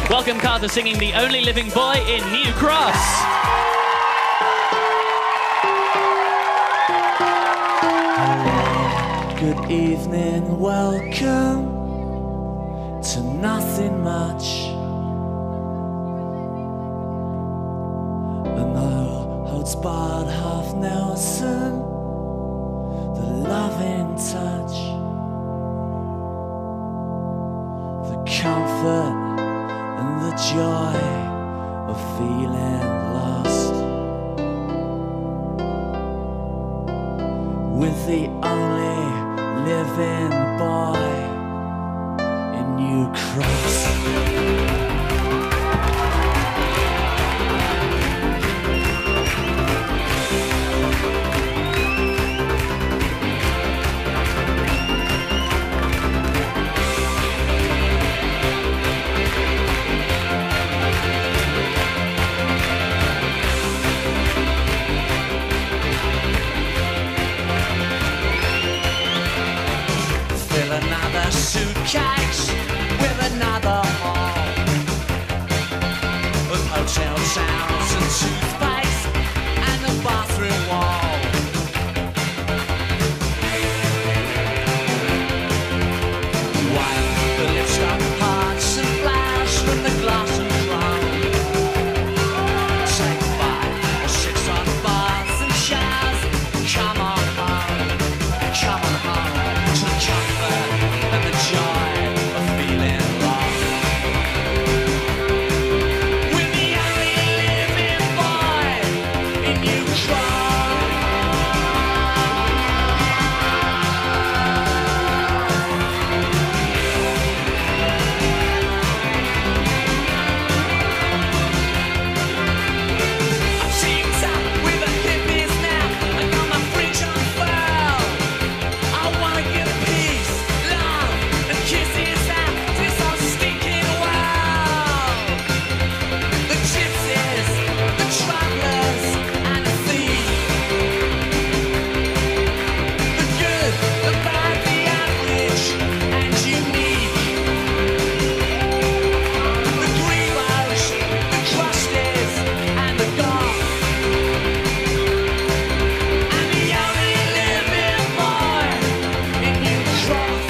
Welcome Carter singing The Only Living Boy in New Cross. Good evening, welcome to nothing much. An old holds barred half Nelson, the loving touch, the comfort and the joy of feeling lost, with the only living boy in New Cross. Another suitcase with another haul of hotel towels and toothpaste and a bathroom wall. Wipe the lipstick parts and flowers from the glass and drum. Take 5 or 6 on baths and showers. Come on home, come on home to the comfort and the joy of feeling lost. We're the only living boy in New Cross. I'm teamed up with the hippies now. I got my fringe on furl. I wanna get peace, love, and kisses out this whole stinking world. The gypsies, the travelers, and the thieves. The good, the bad, the average, and unique. The grievous, the crusties, and the goth. And the only living boy in New Cross.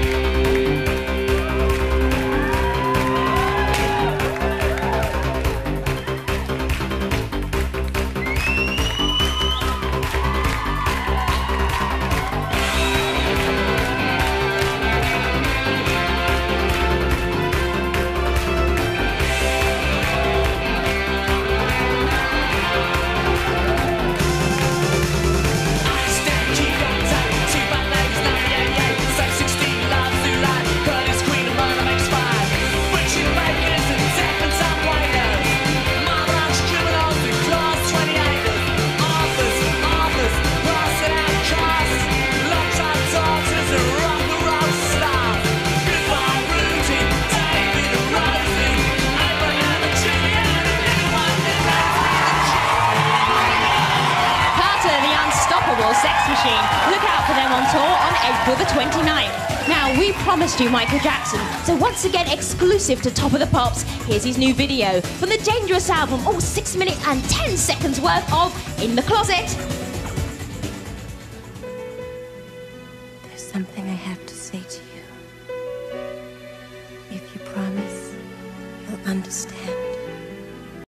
Carter, the unstoppable sex machine. Look out for them on tour on April the 29th. Now, we promised you Michael Jackson, so once again, exclusive to Top of the Pops, here's his new video from the Dangerous album, 6 minutes and 10 seconds worth of In the Closet. There's something I have to say to you. If you promise, you'll understand.